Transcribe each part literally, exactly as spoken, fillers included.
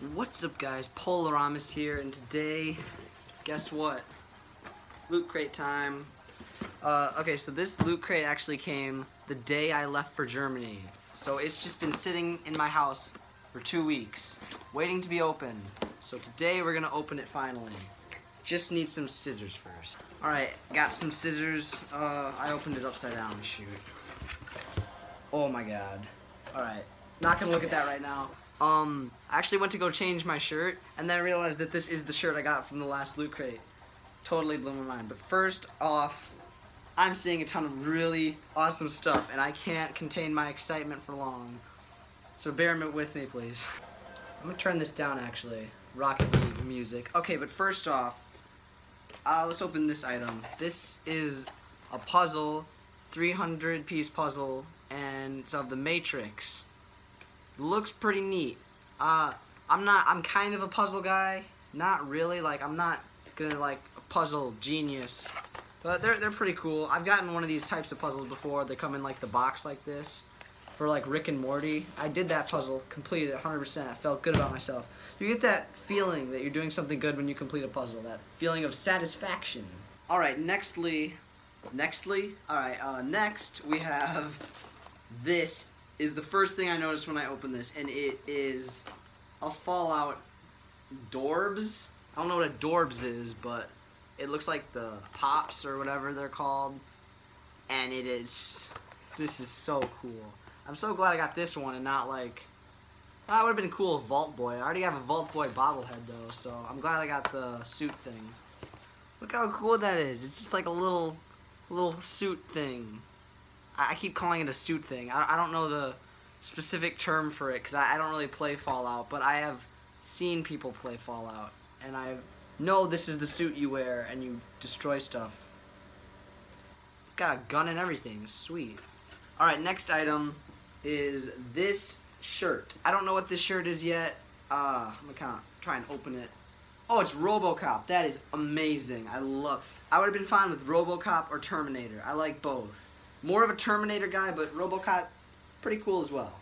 What's up, guys? Polaramus here, and today, guess what? Loot crate time. Uh, okay, so this loot crate actually came the day I left for Germany. So it's just been sitting in my house for two weeks, waiting to be opened. So today we're gonna open it finally. Just need some scissors first. Alright, got some scissors. Uh, I opened it upside down, shoot. Oh my god. Alright, not gonna look at that right now. Um, I actually went to go change my shirt, and then I realized that this is the shirt I got from the last loot crate. Totally blew my mind. But first off, I'm seeing a ton of really awesome stuff, and I can't contain my excitement for long. So bear with me, please. I'm gonna turn this down, actually. Rocket League music. Okay, but first off, uh, let's open this item. This is a puzzle, three hundred piece puzzle, and it's of the Matrix. Looks pretty neat. Uh, I'm not, I'm kind of a puzzle guy. Not really, like, I'm not gonna, like, a puzzle genius. But they're, they're pretty cool. I've gotten one of these types of puzzles before. They come in, like, the box like this. For, like, Rick and Morty. I did that puzzle, completed it one hundred percent. I felt good about myself. You get that feeling that you're doing something good when you complete a puzzle. That feeling of satisfaction. Alright, nextly, nextly? Alright, uh, next we have this. Is the first thing I noticed when I opened this, and it is a Fallout Dorbs. I don't know what a Dorbs is, but it looks like the Pops or whatever they're called, and it is, this is so cool. I'm so glad I got this one and not like, oh, it would have been cool with Vault Boy. I already have a Vault Boy bobblehead though, so I'm glad I got the suit thing. Look how cool that is. It's just like a little, little suit thing. I keep calling it a suit thing. I don't know the specific term for it because I don't really play Fallout, but I have seen people play Fallout, and I know this is the suit you wear and you destroy stuff. It's got a gun and everything. Sweet. Alright, next item is this shirt. I don't know what this shirt is yet. Uh, I'm gonna kind of try and open it. Oh, it's RoboCop. That is amazing. I love. I would have been fine with RoboCop or Terminator. I like both. More of a Terminator guy, but RoboCop, pretty cool as well.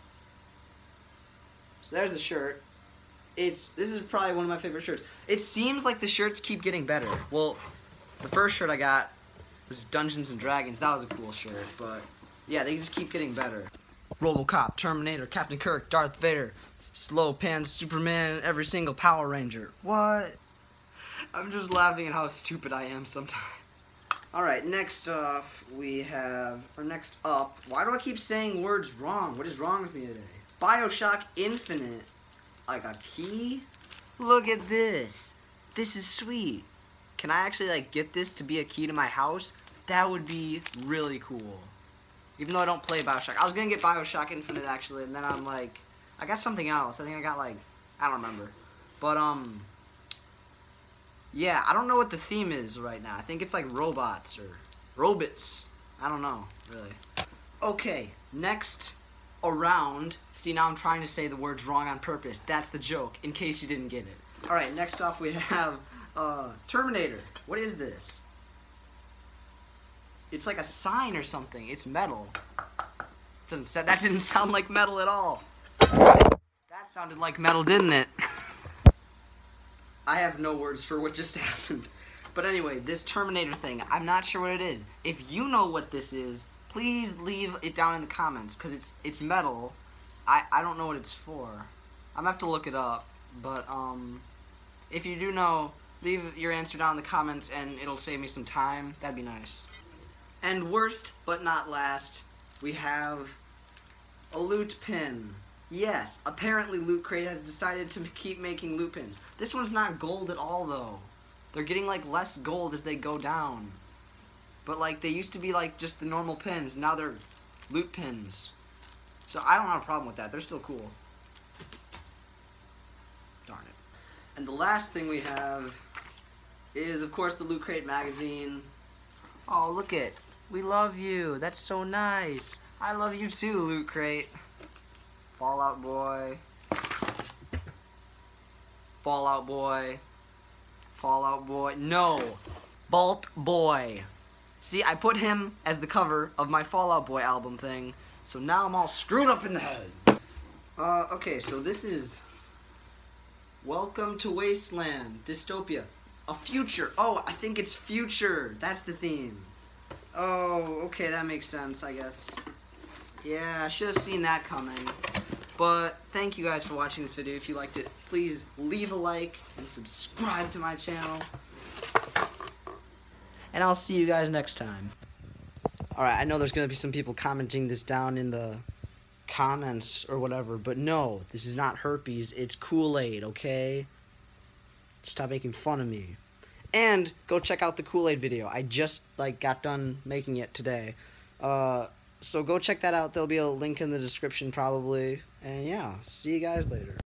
So there's the shirt. It's this is probably one of my favorite shirts. It seems like the shirts keep getting better. Well, the first shirt I got was Dungeons and Dragons. That was a cool shirt, but yeah, they just keep getting better. RoboCop, Terminator, Captain Kirk, Darth Vader, Slow Pan, Superman, every single Power Ranger. What? I'm just laughing at how stupid I am sometimes. Alright, next off we have, or next up, why do I keep saying words wrong? What is wrong with me today? BioShock Infinite. Like a key? Look at this. This is sweet. Can I actually like get this to be a key to my house? That would be really cool. Even though I don't play BioShock. I was gonna get BioShock Infinite actually, and then I'm like, I got something else. I think I got like, I don't remember. But um... yeah, I don't know what the theme is right now. I think it's like robots or robots. I don't know, really. Okay, next around. See, now I'm trying to say the words wrong on purpose. That's the joke, in case you didn't get it. Alright, next off we have uh, Terminator. What is this? It's like a sign or something. It's metal. That didn't sound like metal at all. That sounded like metal, didn't it? I have no words for what just happened. But anyway, this Terminator thing, I'm not sure what it is. If you know what this is, please leave it down in the comments, because it's it's metal. I, I don't know what it's for. I'm going to have to look it up. But, um, if you do know, leave your answer down in the comments, and it'll save me some time. That'd be nice. And worst, but not last, we have a loot pin. Yes, apparently Loot Crate has decided to keep making loot pins. This one's not gold at all, though. They're getting, like, less gold as they go down. But, like, they used to be, like, just the normal pins. Now they're loot pins. So I don't have a problem with that. They're still cool. Darn it. And the last thing we have is, of course, the Loot Crate magazine. Oh, look it. We love you. That's so nice. I love you too, Loot Crate. Fallout Boy, Fallout Boy, Fallout Boy, no, Vault Boy. See, I put him as the cover of my Fallout Boy album thing, so now I'm all screwed up in the head. Uh, okay, so this is Welcome to Wasteland. Dystopia. A future. Oh, I think it's future. That's the theme. Oh, okay, that makes sense, I guess. Yeah, I should have seen that coming. But thank you guys for watching this video. If you liked it, please leave a like and subscribe to my channel. And I'll see you guys next time. Alright, I know there's going to be some people commenting this down in the comments or whatever, but no, this is not herpes, it's Kool-Aid, okay? Stop making fun of me. And go check out the Kool-Aid video. I just like got done making it today. Uh, so go check that out. There'll be a link in the description probably. And yeah, see you guys later.